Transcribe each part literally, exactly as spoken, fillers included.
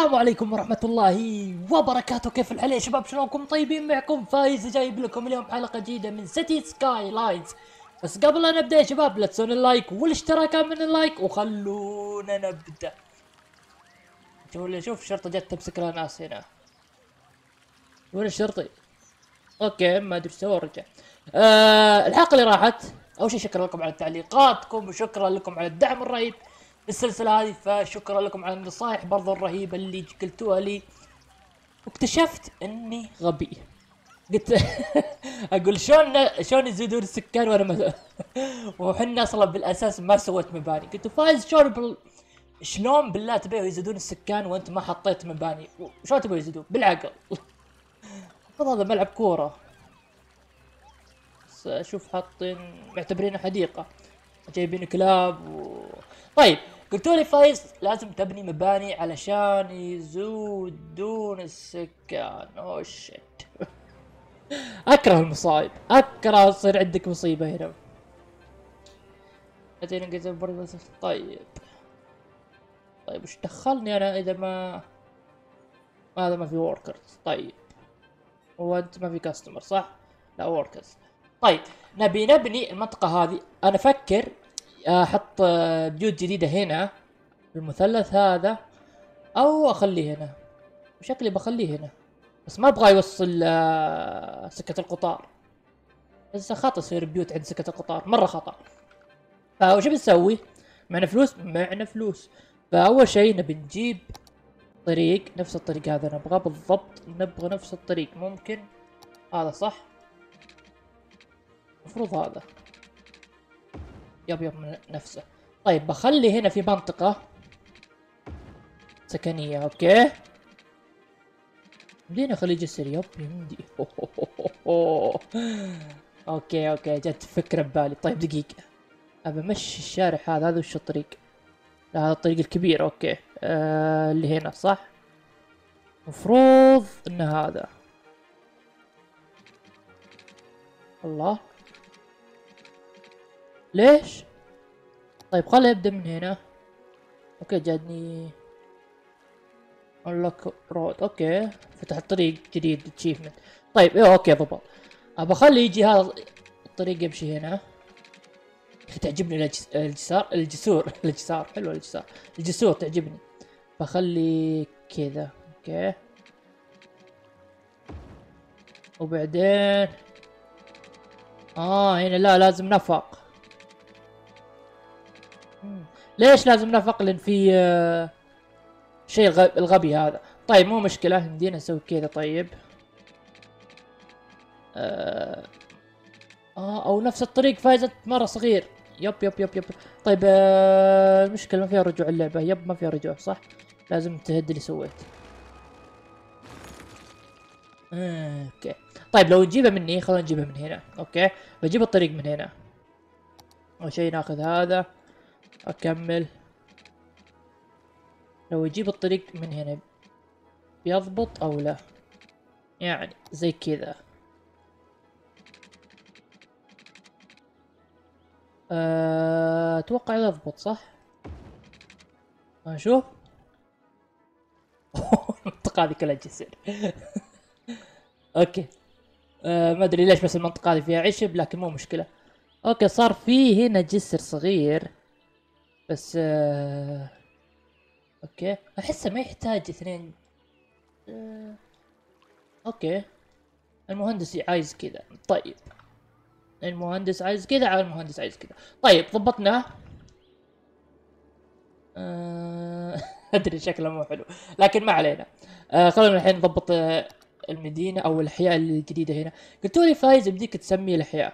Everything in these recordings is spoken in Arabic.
السلام عليكم ورحمة الله وبركاته. كيف الحال يا شباب؟ شلونكم؟ طيبين؟ معكم فايز جايب لكم اليوم حلقة جديدة من سيتي سكاي لاينز. بس قبل لا نبدأ يا شباب لا تنسون اللايك والاشتراك من اللايك وخلونا نبدأ. شوف شوف الشرطة جت تمسك لها ناس هنا. وين الشرطي؟ اوكي ما ادري سوى رجع. آه الحلقة اللي راحت اول شيء شكرا لكم على تعليقاتكم وشكرا لكم على الدعم الرهيب للسلسلة هذه، فشكرا لكم على النصائح برضو الرهيبة اللي قلتوها لي. واكتشفت اني غبي. قلت اقول شلون شلون يزيدون السكان وانا ما وحنا اصلا بالاساس ما سويت مباني. قلت فايز شلون بال... شلون بالله تبيه يزيدون السكان وانت ما حطيت مباني؟ شلون تبيه يزيدون؟ بالعقل. هذا ملعب كورة. بس اشوف حاطين معتبرينه حديقة، جايبين كلاب و... طيب قلتوا لي فايز لازم تبني مباني علشان يزودون السكان. اوه شيت. اكره المصايب، اكره تصير عندك مصيبة هنا. بعدين قلت برضه طيب طيب وش دخلني انا اذا ما هذا ما في وركرز؟ طيب هو انت ما في كاستمر صح؟ لا وركرز. طيب نبي نبني المنطقة هذه. انا افكر احط بيوت جديدة هنا المثلث هذا او اخليه هنا. شكلي بخليه هنا بس ما ابغى يوصل آه سكة القطار. بس خطأ يصير بيوت عند سكة القطار، مرة خطأ. فوش بنسوي؟ معنا فلوس؟ معنا فلوس. فاول شيء نبي نجيب طريق نفس الطريق هذا نبغاه بالضبط، نبغى نفس الطريق. ممكن هذا صح؟ المفروض هذا. يب يب نفسه. طيب بخلي هنا في منطقة سكنية. اوكي مدينة خليج جسر. يب يمدي. اوكي اوكي جت فكرة ببالي. طيب دقيقة ابى امشي الشارع هذا. هذا وش الطريق؟ لا هذا الطريق الكبير. اوكي آه اللي هنا صح؟ مفروض ان هذا. الله ليش؟ طيب خليه يبدأ من هنا. اوكي جاني unlock road. اوكي فتح الطريق جديد achievement. طيب ايه اوكي ضبط. ابى اخلي يجي هذا الطريق يمشي هنا. تعجبني الجسار الجسور الجسار حلوه الجسار الجسور تعجبني. بخلي كذا. اوكي وبعدين اه هنا لا لازم نفق. مم. ليش لازم نفق؟ لان في آه شيء الغبي, الغبي هذا. طيب مو مشكلة يمدينا نسوي كذا. طيب آه, اه او نفس الطريق. فايزة مرة صغير. يب يب يب يب. طيب آه المشكلة ما فيها رجوع اللعبة. يب ما فيها رجوع صح؟ لازم تهد اللي سويت. آه اوكي طيب لو نجيبها مني خلينا نجيبها من هنا. اوكي بجيب الطريق من هنا. اول شيء ناخذ هذا اكمل. لو يجيب الطريق من هنا بيضبط او لا؟ يعني زي كذا. أه... اتوقع يضبط صح؟ نشوف. المنطقة هذه كلها جسر. اوكي أه ما ادري ليش بس المنطقة هذه فيها عشب لكن مو مشكلة. اوكي صار في هنا جسر صغير بس أه... اوكي احسه ما يحتاج اثنين. أه... اوكي المهندس عايز كذا. طيب المهندس عايز كذا على المهندس عايز كذا. طيب ضبطناه. أه... ادري شكله مو حلو لكن ما علينا. أه خلونا الحين نضبط أه المدينة او الاحياء الجديدة هنا. قلتوا لي فايز بديك تسمي الاحياء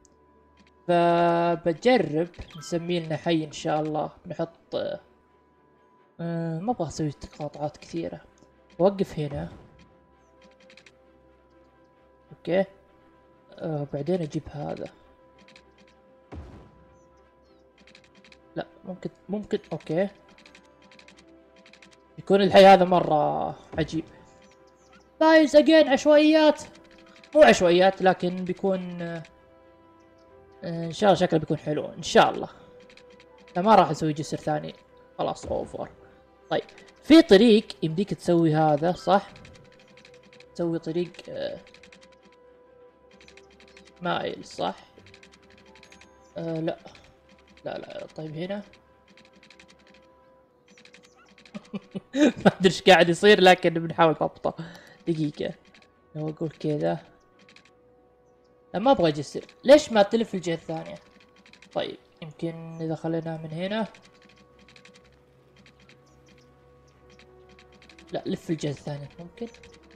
فبجرب نسمي لنا حي ان شاء الله. نحط أه... أه... ما ابغى اسوي تقاطعات كثيرة. وقف هنا. اوكي أه بعدين اجيب هذا. لا ممكن ممكن اوكي يكون الحي هذا مرة عجيب. فايز اجين عشوائيات. مو عشوائيات لكن بيكون آه ان شاء الله شكله بيكون حلو ان شاء الله. لا ما راح اسوي جسر ثاني خلاص اوفر. طيب في طريق يمديك تسوي هذا صح؟ تسوي طريق آه مايل صح؟ آه لا لا لا طيب هنا ما ادري ايش قاعد يصير لكن بنحاول ضبطه. دقيقة لو اقول كذا، لا ما ابغى اجسر، ليش ما تلف الجهة الثانية؟ طيب يمكن اذا خليناه من هنا، لا لف الجهة الثانية ممكن.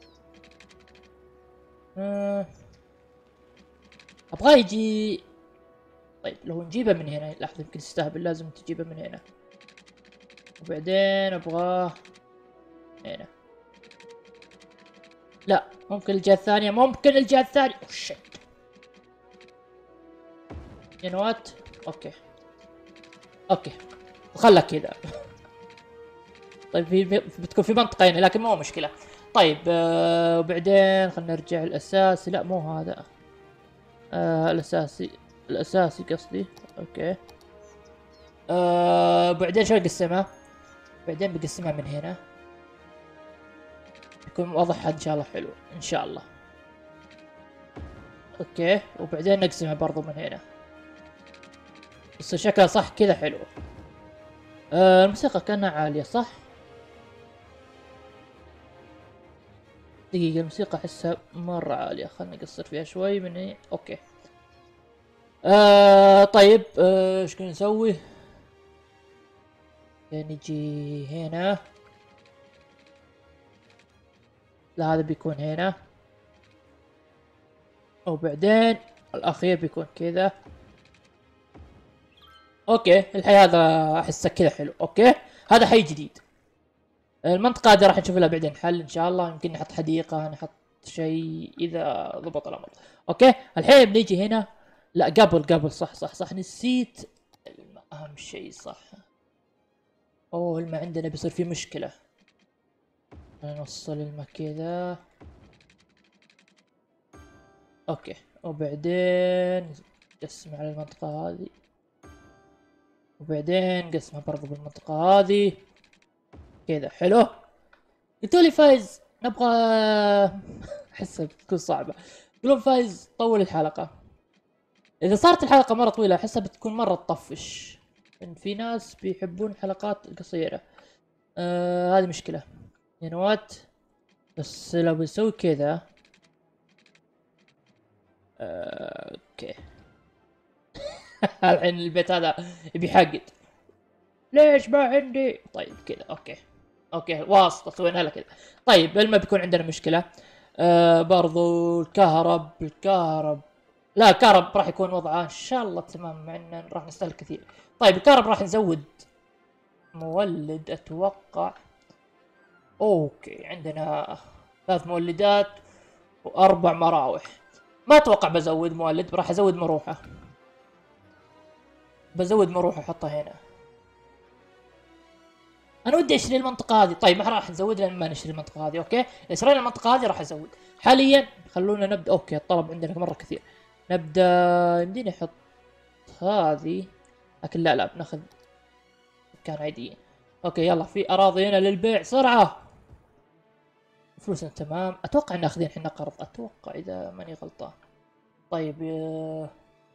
آه. ابغاه يجي. طيب لو نجيبه من هنا، لحظة يمكن تستهبل، لازم تجيبه من هنا وبعدين ابغاه هنا. لا ممكن الجهة الثانية، ممكن الجهة الثانية. اوه شيت. يو نو وات. اوكي اوكي خلك كذا. طيب في بتكون في منطقة هنا لكن مو مشكلة. طيب آه وبعدين خلينا نرجع الاساسي، لا مو هذا. آه الاساسي، الاساسي قصدي. اوكي. آه بعدين شو اقسمها؟ بعدين بقسمها من هنا، يكون واضح ان شاء الله حلو ان شاء الله. اوكي وبعدين نقسمها برضو من هنا، بس شكلها صح كذا حلو. آه الموسيقى كانها عالية صح؟ دقيقة الموسيقى احسها مرة عالية، خلنا نقصر فيها شوي من هنا. اوكي. آه طيب آه، ايش كنا نسوي؟ نجي هنا، لا هذا بيكون هنا، وبعدين الاخير بيكون كذا. اوكي الحين هذا احسه كذا حلو. اوكي هذا حي جديد. المنطقة هذه راح نشوف لها بعدين حل ان شاء الله، يمكن نحط حديقة، نحط شيء اذا ضبط الامر. اوكي الحين بنيجي هنا، لا قبل قبل صح صح صح نسيت اهم شيء صح. اوه الماء عندنا بيصير فيه مشكلة، نوصل الماء كذا. اوكي وبعدين نقسم على المنطقة هذه، وبعدين نقسمها برضو بالمنطقة هذه كذا. حلو. قلتوا لي فايز نبغى احسها بتكون صعبة. يقولون فايز طول الحلقة، اذا صارت الحلقة مرة طويلة احسها بتكون مرة تطفش، ان في ناس بيحبون الحلقات القصيرة. آه هذه مشكلة يعني وات. بس لو بنسوي كذا آه، اوكي. الحين البيت هذا يبي حقد، ليش ما عندي؟ طيب كذا اوكي اوكي واسطة سوينا لها كذا. طيب الماء بيكون عندنا مشكلة. آه برضو الكهرب، الكهرب لا الكهرب راح يكون وضعه ان شاء الله تمام، مع انه راح نستهلك كثير. طيب الكهرب راح نزود مولد اتوقع. اوكي عندنا ثلاث مولدات واربع مراوح، ما اتوقع بزود مولد، راح ازود مروحة، بزود مروحة احطها هنا. انا ودي اشتري المنطقة هذه. طيب ما راح نزود لان ما نشتري المنطقة هذه. اوكي اذا شرينا المنطقة هذه راح ازود. حاليا خلونا نبدا. اوكي الطلب عندنا مرة كثير، نبدا. يمديني احط هذه لكن لا لا بناخذ مكان عاديين. اوكي يلا في اراضي هنا للبيع سرعة. فلوسنا تمام، اتوقع ان اخذين احنا قرض، اتوقع اذا ماني غلطان. طيب آه...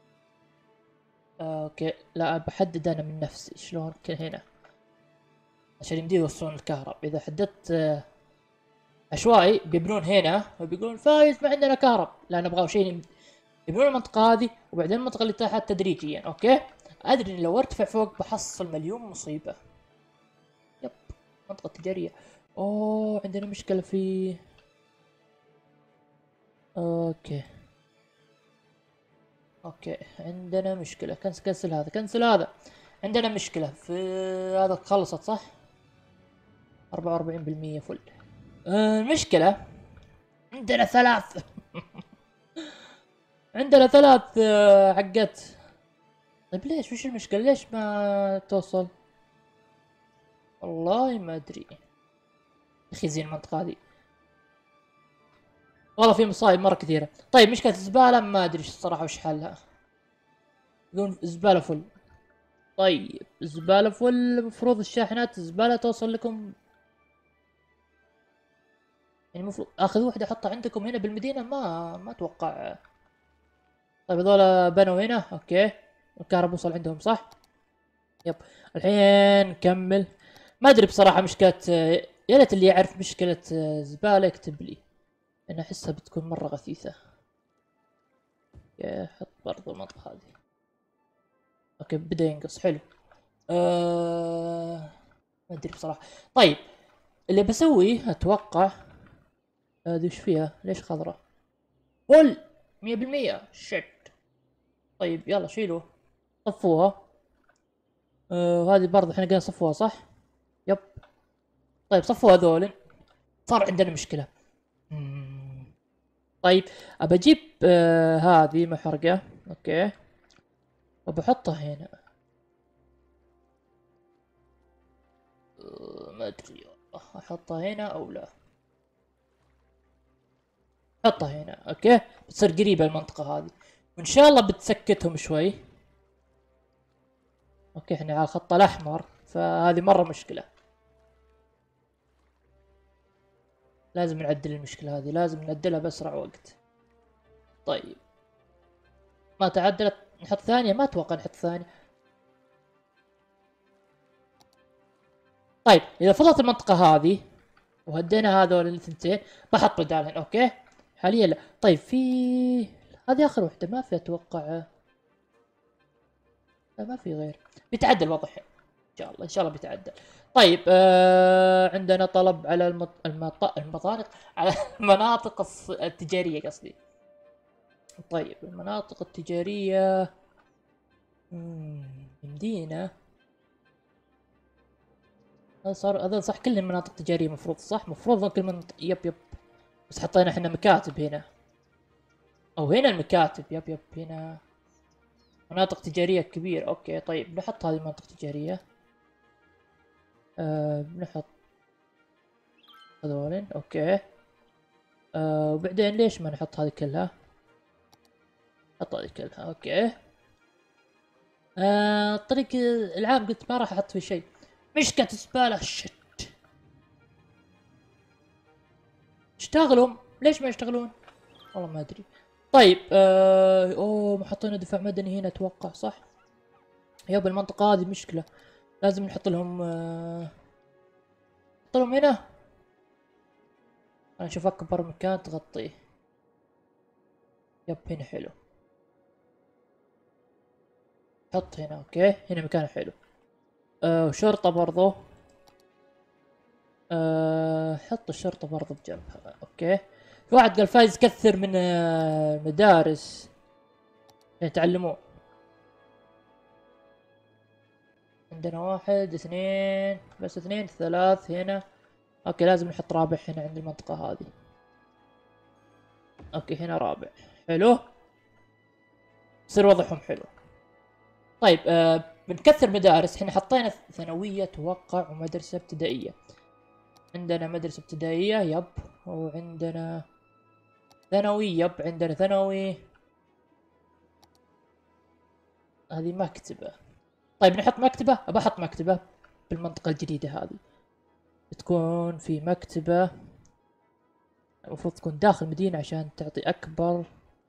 آه... اوكي لا بحدد انا من نفسي شلون هنا عشان يمدي يوصلون الكهرب. اذا حددت آه... عشوائي بيبنون هنا وبيقولون فايز ما عندنا كهرب، لا نبغى شيء يبنون المنطقة هذه وبعدين المنطقة اللي تحت تدريجيا. اوكي ادري ان لو ارتفع فوق بحصل مليون مصيبة. يب منطقة تجارية. اوه عندنا مشكلة في اوكي اوكي عندنا مشكلة. كنسل كنسل هذا كنسل هذا. عندنا مشكلة في هذا. خلصت صح؟ أربعة وأربعين بالمية فل. آه، المشكلة عندنا ثلاث عندنا ثلاث آه، حقات. طيب ليش وش المشكلة؟ ليش ما توصل؟ والله ما ادري اخي زين المنطقة هذه والله في مصايب مرة كثيرة. طيب مشكلة الزبالة ما ادري الصراحة وش حلها. يقولون زبالة فل. طيب زبالة فل، المفروض الشاحنات الزبالة توصل لكم، يعني المفروض اخذ وحدة احطها عندكم هنا بالمدينة، ما ما اتوقع. طيب هذول بنوا هنا، اوكي، الكهرباء وصل عندهم صح؟ يب. الحين نكمل. ما ادري بصراحة مشكلة، يا ريت اللي يعرف مشكلة زبالة يكتب لي، انا احسها بتكون مرة غثيثة. اوكي حط برضو المنطقة هذه. اوكي بدأ ينقص، حلو. أه... ما ادري بصراحة. طيب اللي بسويه اتوقع، هذه وش فيها؟ ليش خضرة؟ فل مية بالمية شت. طيب يلا شيلوه، صفوها. أه هذه برضه احنا قلنا صفوها صح؟ يب. طيب صفوا هذول. صار عندنا مشكلة. مم. طيب ابى اجيب آه هذه محرقة، اوكي، وبحطها هنا. آه ما ادري والله احطها هنا او لا. حطها هنا، اوكي، بتصير قريبة المنطقة هذه، وان شاء الله بتسكتهم شوي. اوكي احنا على الخط الاحمر، فهذه مرة مشكلة. لازم نعدل المشكلة هذه، لازم نعدلها باسرع وقت. طيب ما تعدلت، نحط ثانية؟ ما اتوقع نحط ثانية. طيب اذا فضلت المنطقة هذه وهدينا هذول الثنتين، بحط بدالهن، اوكي. حاليا لا. طيب في هذه اخر وحدة، ما في اتوقع. لا ما في غير، بيتعدل الوضع الحين ان شاء الله، ان شاء الله بيتعدل. طيب آه عندنا طلب على المط... المط... المطارق، على المناطق الص... التجارية قصدي. طيب المناطق التجارية، يمدينا. هذا صار، هذا صح كلهم مناطق تجارية مفروض صح؟ مفروض كل منطقة، يب يب. بس حطينا احنا مكاتب هنا، او هنا المكاتب، يب يب هنا مناطق تجارية كبيرة. اوكي طيب نحط هذه المناطق التجارية. آه بنحط هذولين، اوكي. آه وبعدين ليش ما نحط هذه كلها؟ حط هذه كلها، اوكي. آه الطريق العام قلت ما راح احط فيه شيء، مشكلة زبالة شت. اشتغلوا، ليش ما يشتغلون؟ والله ما ادري. طيب آه اوه محطين دفاع مدني هنا اتوقع صح؟ يب المنطقة هذه مشكلة، لازم نحط لهم آه نحط لهم هنا. انا اشوف اكبر مكان تغطيه. يب هنا حلو، حط هنا، اوكي هنا مكان حلو. آه وشرطة برضو. آه حط الشرطة برضو بجنبها، اوكي. في واحد قال فايز كثر من آه مدارس يتعلمون. عندنا واحد اثنين، بس اثنين ثلاث هنا. اوكي لازم نحط رابع هنا عند المنطقة هذه. اوكي هنا رابع، حلو، يصير وضعهم حلو. طيب آه بنكثر مدارس، احنا حطينا ثانوية اتوقع ومدرسة ابتدائية. عندنا مدرسة ابتدائية يب، وعندنا ثانوي يب، عندنا ثانوي. هذه مكتبة. طيب نحط مكتبة، ابى احط مكتبة بالمنطقة الجديدة هذه. تكون في مكتبة، المفروض تكون داخل المدينة عشان تعطي اكبر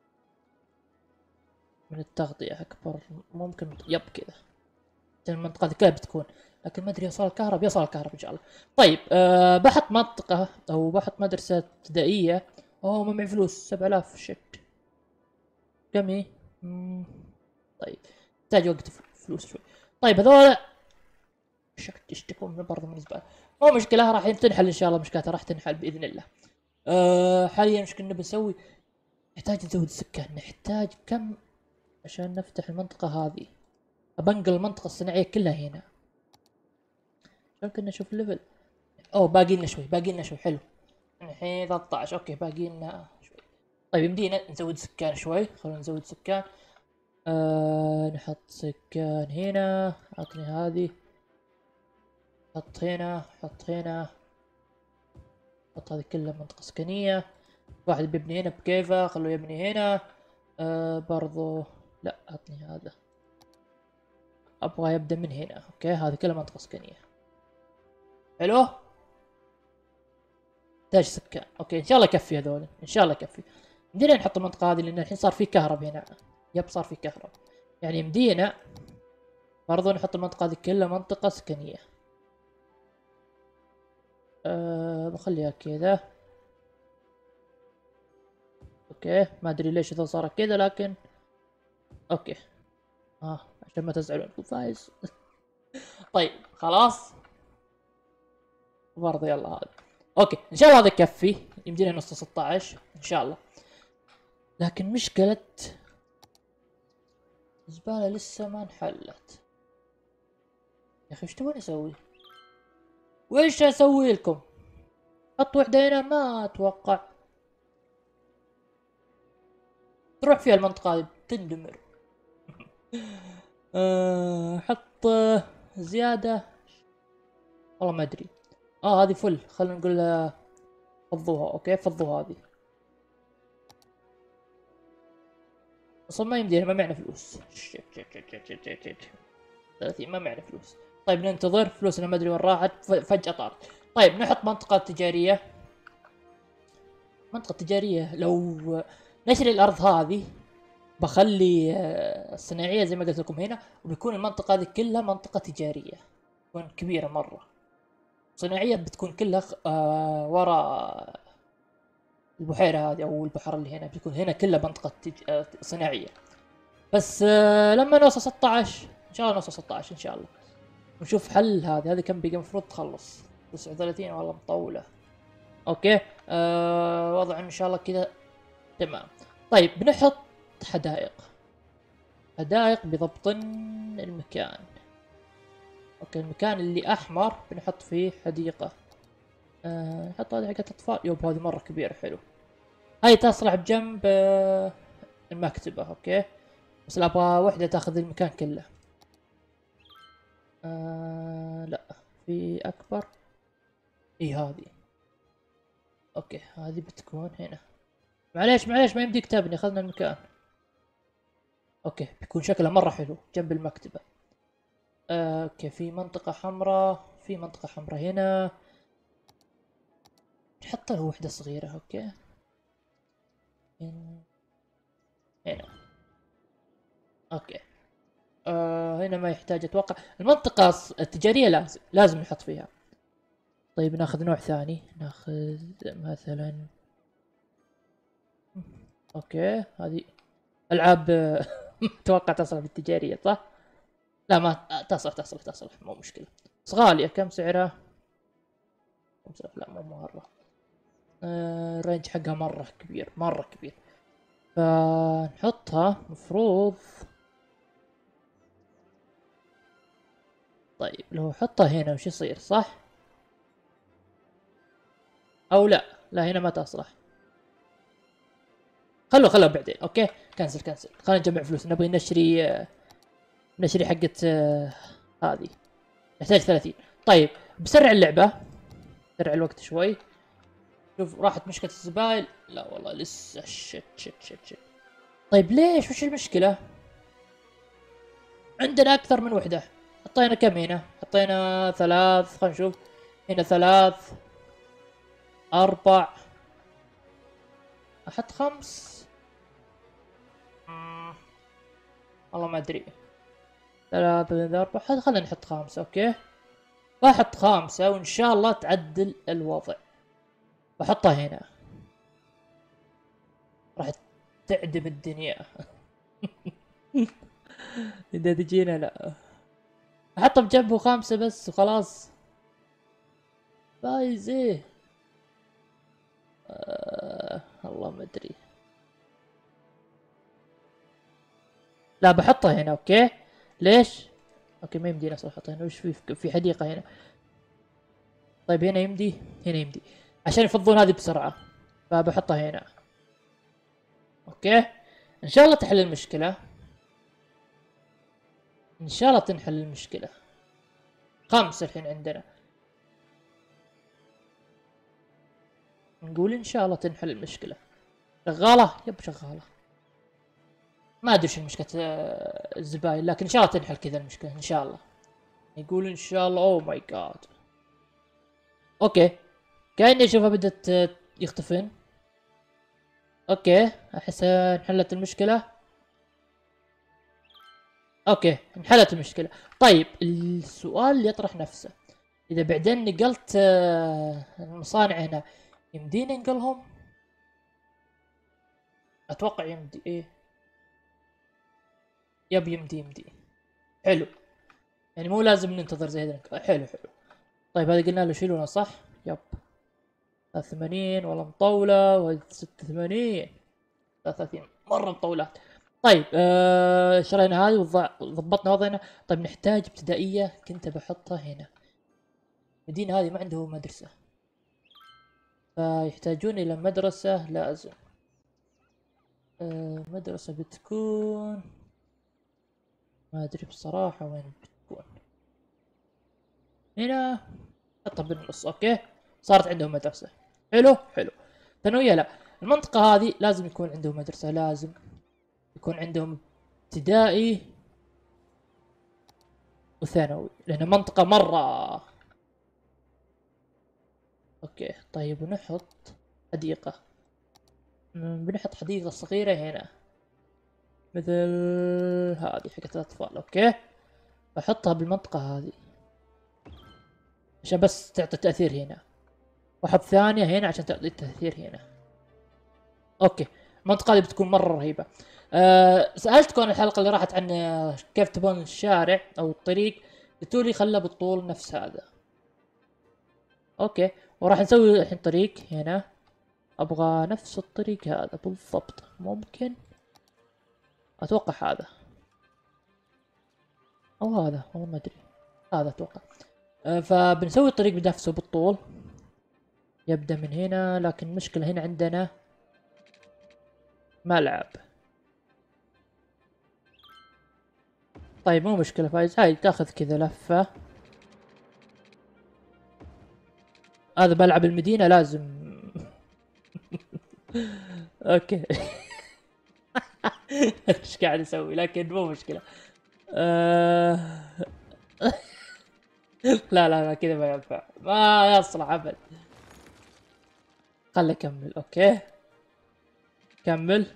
من التغطية، اكبر ممكن. يب كذا المنطقة ذي كلها بتكون، لكن ما ادري يوصل الكهرباء، يوصل الكهرباء ان شاء الله. طيب أه بحط منطقة او بحط مدرسة ابتدائية. اوه ما معي فلوس، سبعة آلاف شت. كمي. طيب احتاج وقت فلوس شوي. طيب هذول شك يشتكون برضه من الزبالة، مو مشكلة راح تنحل ان شاء الله، مشكلتها راح تنحل باذن الله. أه حاليا ايش كنا بنسوي؟ نحتاج نزود السكان، نحتاج كم عشان نفتح المنطقة هذه؟ بنقل المنطقة الصناعية كلها هنا. شلون كنا نشوف الليفل؟ اوه باقي لنا شوي، باقي لنا شوي، حلو. الحين ثلاثة عشر، اوكي باقي لنا شوي. طيب يمدينا نزود سكان شوي، خلونا نزود سكان. آه نحط سكان هنا، عطني هذه. حط هنا، حط هنا، حط هذه كلها منطقة سكنية. واحد بيبني هنا بكيفه، خلوه يبني هنا. آه برضو لا عطني هذا. ابغى يبدا من هنا. اوكي هذه كلها منطقه سكنيه. حلو. تحتاج سكان. اوكي ان شاء الله يكفي هذول، ان شاء الله يكفي. يمدينا نحط المنطقه هذه لان الحين صار في كهرب هنا. يب صار في كهرب، يعني يمدينا برضو نحط المنطقه هذه كلها منطقه سكنيه. أه بخليها كذا. اوكي ما ادري ليش اذا صار كذا لكن اوكي. اه عشان ما تزعلون فايز. طيب خلاص برضه يلا هذا. اوكي ان شاء الله هذا يكفي، يمدينا نص ستة عشر ان شاء الله. لكن مشكلة الزبالة لسه ما انحلت. يا اخي ايش تبون اسوي؟ ويش اسوي لكم؟ حط وحدة هنا ما اتوقع تروح فيها المنطقة هذه تندمر. أه حط زيادة والله ما ادري. اه هذه فل، خلينا نقول لها فضوها. اوكي فضوا هذه. اصلا ما يمدينا، ما معنا فلوس. ثلاثين ما معنا فلوس. طيب ننتظر فلوسنا ما ادري وين راحت، فجأة طارت. طيب نحط منطقة تجارية. منطقة تجارية لو نشري الارض هذه بخلي الصناعية زي ما قلت لكم هنا، وبيكون المنطقة هذه كلها منطقة تجارية تكون كبيرة مرة. صناعية بتكون كلها آه ورا البحيرة هذه او البحر اللي هنا، بتكون هنا كلها منطقة تج... آه صناعية. بس آه لما نوصل ستة عشر ان شاء الله، نوصل ستة عشر ان شاء الله ونشوف حل. هذه هذه كم بقى المفروض تخلص؟ تسعة وثلاثين والله مطولة. اوكي آه وضع ان شاء الله كذا تمام. طيب بنحط حدائق. حدائق بضبط المكان. اوكي المكان اللي احمر بنحط فيه حديقة. آه نحط هذه حقت اطفال. يوب هذه مرة كبيرة حلو. هاي تصلح بجنب آه المكتبة. اوكي بس ابغى وحدة تاخذ المكان كله. آه لا في اكبر. اي هذه. اوكي هذه بتكون هنا. معليش معليش ما يمديك تبني، اخذنا المكان. اوكي بيكون شكله مرة حلو جنب المكتبة. آه، اوكي في منطقة حمراء، في منطقة حمراء هنا. نحط له وحدة صغيرة. اوكي هنا. اوكي آه هنا ما يحتاج اتوقع. المنطقة التجارية لازم لازم نحط فيها. طيب ناخذ نوع ثاني، ناخذ مثلا اوكي هذه العاب. اتوقع تصلح بالتجارية صح؟ لا ما تصلح تصلح تصلح مو مشكلة. بس غالية، كم سعرها؟ خمسة آلاف لا مو مرة. آه الرينج حقها مرة كبير مرة كبير. فنحطها مفروض. طيب لو حطها هنا وش يصير صح؟ او لا لا هنا ما تصلح. خلوا خلوا بعدين. اوكي كنسل كنسل. خلينا نجمع فلوس، نبغى نشري آه، نشري حقة آه، هذه نحتاج ثلاثين. طيب بسرع اللعبة، سرع الوقت شوي. شوف راحت مشكلة الزبايل. لا والله لسه شت شت شت شت. طيب ليش وش المشكلة؟ عندنا أكثر من وحدة. حطينا كم هنا؟ حطينا ثلاث. خلينا نشوف. هنا ثلاث أربع. أحط خمس. والله ما أدري. ثلاثة أربعة. خلينا نحط خامسة. أوكي بحط خامسة وإن شاء الله تعدل الوضع. بحطها هنا راح تعدم الدنيا. إذا تجينا لا احطه بجنبه خامسة بس وخلاص. فايز ايه. آه والله ما ادري. لا بحطها هنا. اوكي ليش؟ اوكي ما يمدينا اصلا احطها هنا. وش في في حديقة هنا؟ طيب هنا يمدي، هنا يمدي عشان يفضون هذه بسرعة. فبحطها هنا. اوكي ان شاء الله تحل المشكلة. ان شاء الله تنحل المشكلة. خمسة الحين عندنا. نقول ان شاء الله تنحل المشكلة. شغالة؟ يب شغالة. ما ادري شو مشكله آه، الزباين، لكن ان شاء الله تنحل كذا المشكله ان شاء الله. يقول ان شاء الله. اوه ماي جاد. اوكي كأني اشوفها بدت آه، يختفين. اوكي احس انحلت المشكله. اوكي انحلت المشكله. طيب السؤال اللي يطرح نفسه، اذا بعدين نقلت آه، المصانع هنا يمديني ننقلهم؟ اتوقع يمدي. ايه يب يمدي يمدي. حلو، يعني مو لازم ننتظر زي ذلك. حلو حلو. طيب هذه قلنا له شيلونا صح؟ يب. ثلاثة وثمانين والله مطولة، وهذه ستة وثمانين ثلاثة وثلاثين مرة مطولات. طيب آه شرينا هذه وضبطنا وضعنا. طيب نحتاج ابتدائية، كنت بحطها هنا. المدينة هذه ما عنده مدرسة، فيحتاجون إلى مدرسة لازم. آه مدرسة بتكون، ما أدري بصراحة وين بتكون. هنا حطها بالنص. أوكي صارت عندهم مدرسة. حلو حلو. ثانوية لا، المنطقة هذه لازم يكون عندهم مدرسة، لازم يكون عندهم ابتدائي وثانوي، لأن منطقة مرة. اوكي طيب ونحط حديقة. مم، بنحط حديقة صغيرة هنا مثل هذه حقت الأطفال. اوكي بحطها بالمنطقة هذه عشان بس تعطي تأثير هنا، واحط ثانية هنا عشان تعطي تأثير هنا. اوكي المنطقة هذه بتكون مرة رهيبة. أه سألتكم الحلقة اللي راحت عن آه، كيف تبون الشارع أو الطريق، قلتوا لي خله بالطول نفس هذا. اوكي وراح نسوي الحين طريق هنا، ابغى نفس الطريق هذا بالضبط. ممكن اتوقع هذا او هذا، والله ما ادري. هذا اتوقع. أه فبنسوي الطريق بنفسه بالطول، يبدا من هنا. لكن المشكله هنا عندنا ملعب. طيب مو مشكله فايز، هاي تاخذ كذا لفه. هذا ملعب المدينه لازم. اوكي ايش قاعد اسوي؟ لكن مو مشكله. أه... لا لا لا كذا ما ينفع، ما يصلح ابد. خلي اكمل. اوكي كمل.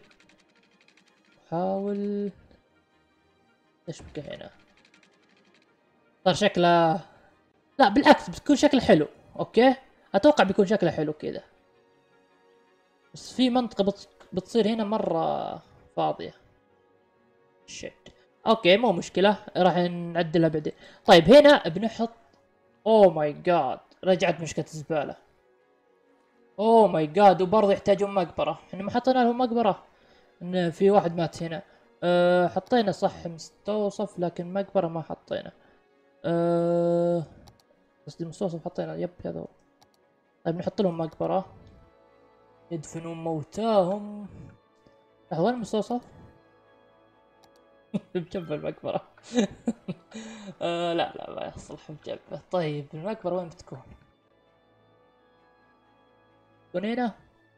حاول. ايش بك هنا؟ صار شكله، لا بالعكس بتكون شكله حلو. اوكي اتوقع بيكون شكله حلو كذا، بس في منطقة بت... بتصير هنا مرة فاضية. شيت. اوكي مو مشكلة راح نعدلها بعدين. طيب هنا بنحط، اوه ماي جاد رجعت مشكلة الزبالة. اوه ماي جاد وبرضه يحتاجون مقبرة. احنا ما حطينا لهم مقبرة، ان في واحد مات هنا. أه حطينا صح مستوصف، لكن مقبرة ما حطينا. أه قصدي مستوصف حطينا. يب هذا هو. طيب نحط لهم مقبرة يدفنون موتاهم. لحظة وين المستوصف؟ بجنب المقبرة. آه لا لا ما يصلح بجنبه. طيب المقبرة وين بتكون؟ تكون هنا؟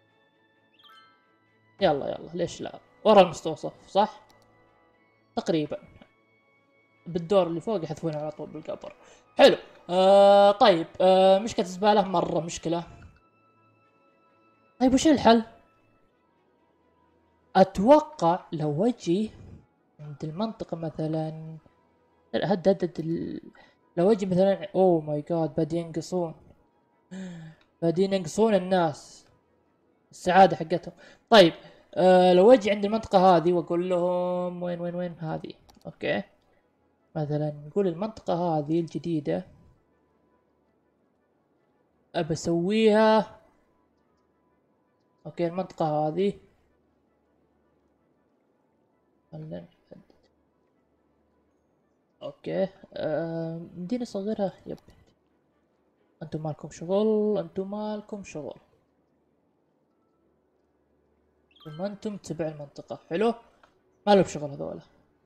يلا يلا ليش لا، ورا المستوصف صح؟ تقريبا بالدور اللي فوق يحذفونه على طول بالقبر. حلو. آه طيب آه مشكلة الزبالة مرة مشكلة. طيب وش الحل؟ اتوقع لو اجي عند المنطقة مثلا، هد هد ال... لو اجي مثلا، اوه ماي جاد بادين ينقصون، بادين ينقصون الناس السعادة حقتهم. طيب آه لو اجي عند المنطقة هذه واقول لهم وين وين وين هذه. اوكي مثلا نقول المنطقة هذه الجديدة ابى اسويها. اوكي المنطقة هذه خلنا نحدد. اوكي آه مدينة صغيرة. يب انتم مالكم شغل، انتم مالكم شغل، ثم انتم تبع المنطقة. حلو ما له بشغل هذولا.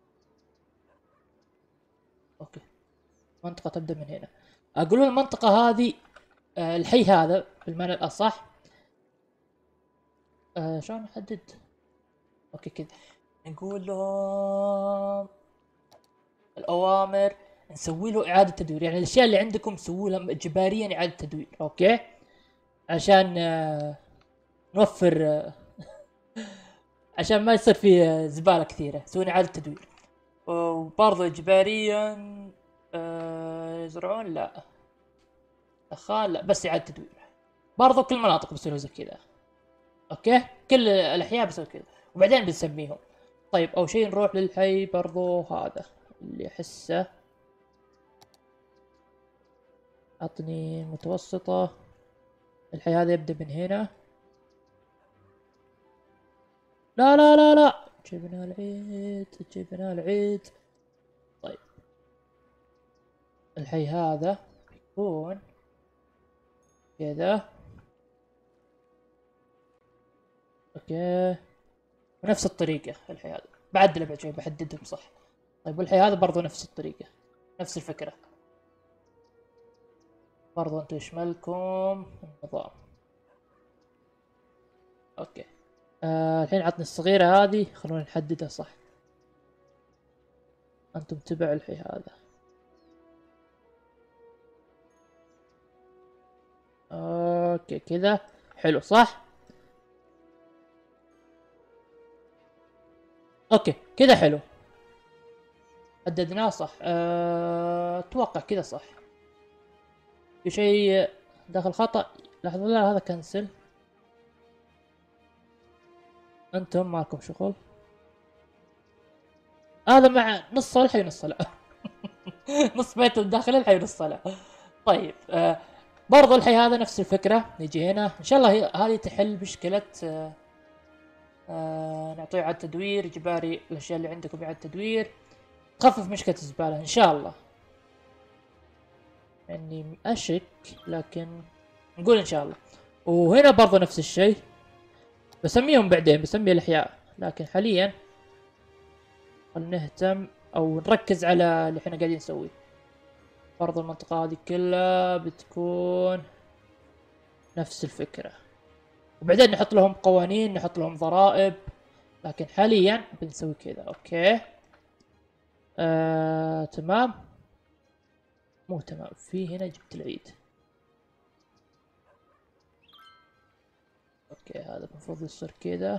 اوكي منطقة تبدأ من هنا. اقولون المنطقة هذه آه الحي هذا بالمعنى الاصح. آه شلون نحدد؟ اوكي كذا نقول لهم الاوامر، نسوي له اعاده تدوير، يعني الاشياء اللي عندكم سووا لها اجباريا اعاده تدوير. اوكي، عشان آه، نوفر آه، عشان ما يصير في آه، زباله كثيره، سوينا اعاده تدوير. وبرضه اجباريا آه، يزرعون لا، دخان لا، بس اعاده تدوير. برضه كل المناطق بيصيروا زي كذا. اوكي، كل الاحياء بيصير كذا، وبعدين بنسميهم. طيب اول شيء نروح للحي برضو هذا اللي احسه، اعطني متوسطة. الحي هذا يبدأ من هنا. لا لا لا لا، جبنا العيد جبنا العيد. طيب الحي هذا بيكون كذا. اوكي، ونفس الطريقة الحي هذا بعدله بعد شوي بحددهم صح. طيب والحي هذا برضو نفس الطريقة، نفس الفكرة. برضو انتو يشملكم النظام. اوكي آه الحين عطني الصغيرة هذه، خلونا نحددها صح. انتم تبع الحي هذا. اوكي كذا حلو صح. اوكي كذا حلو، حددناه صح. أه... اتوقع كذا صح. في شيء داخل خطأ، لحظة لا هذا كنسل. انتم مالكم شغل، هذا مع نص صالح ونص لا. نص بيت داخل الحي ونص لا. طيب أه... برضو الحي هذا نفس الفكرة، نجي هنا ان شاء الله هذه تحل مشكلة. أه... أه... نعطيه اعادة تدوير اجباري، الاشياء اللي عندكم اعادة تدوير تخفف مشكلة الزبالة ان شاء الله. يعني اشك لكن نقول ان شاء الله. وهنا برضو نفس الشيء، بسميهم بعدين بسمي الاحياء، لكن حاليا خلينا نهتم او نركز على اللي احنا قاعدين نسويه. برضو المنطقة هذه كلها بتكون نفس الفكرة، وبعدين نحط لهم قوانين، نحط لهم ضرائب، لكن حاليا بنسوي كذا. اوكي آه، تمام. مو تمام، في هنا جبت العيد. اوكي هذا المفروض يصير كذا.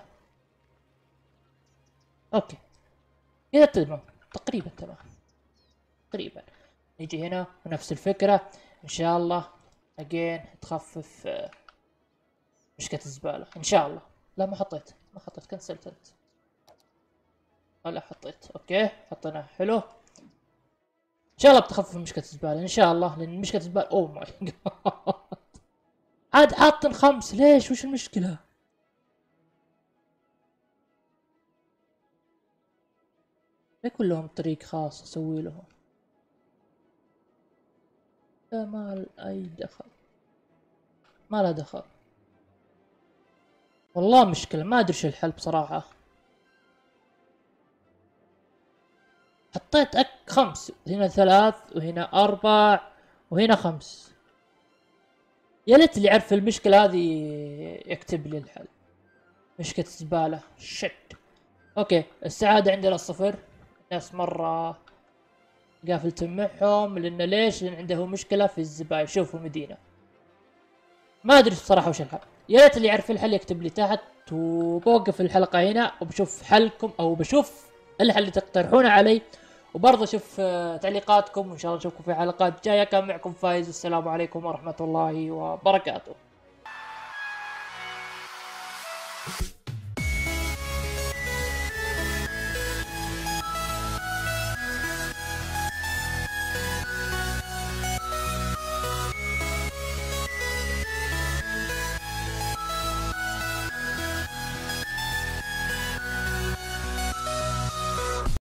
اوكي كذا تمام، تقريبا تمام تقريبا. نيجي هنا ونفس الفكرة ان شاء الله اجين تخفف آه، مشكلة الزبالة ان شاء الله. لا ما حطيت ما حطيت كنسلت انت. لا حطيت. اوكي حطيناه حلو. ان شاء الله بتخفف مشكلة الزبالة ان شاء الله، لان مشكلة الزبالة اوه ماي جاد. عاد حاطن خمس ليش؟ وش المشكلة؟ ليه كلهم طريق خاص اسوي لهم؟ لا ما اي دخل، ما له دخل. والله مشكلة ما ادري ايش الحل بصراحة. حطيت أك خمس، هنا ثلاث وهنا اربع وهنا خمس. يا ليت اللي يعرف المشكلة هذه يكتب لي الحل. مشكلة زبالة شت. اوكي السعادة عندنا صفر، الناس مرة قافل تمعهم، لان ليش؟ لان عنده مشكلة في الزباين. شوفوا مدينة ما ادري بصراحة وش الحل. يا ريت اللي يعرف الحل يكتب لي تحت، وبوقف الحلقة هنا وبشوف حلكم او بشوف الحل اللي تقترحونه علي، وبرضه اشوف آه، تعليقاتكم، وان شاء الله نشوفكم في حلقات جاية. كان معكم فايز، والسلام عليكم ورحمة الله وبركاته.